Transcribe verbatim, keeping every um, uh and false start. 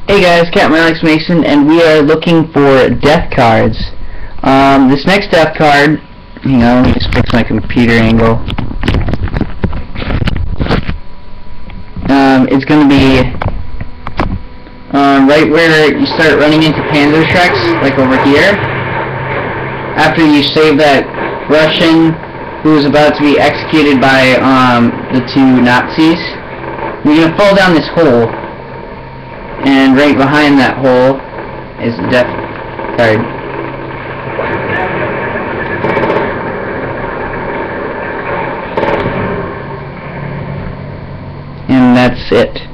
Hey guys, Captain Alex Mason, and we are looking for death cards. Um, this next death card, hang on, let me just fix my computer angle. Um, it's going to be um, right where you start running into Panzer trucks, like over here. After you save that Russian who is about to be executed by um, the two Nazis, you're going to fall down this hole. And right behind that hole is the death card. And that's it.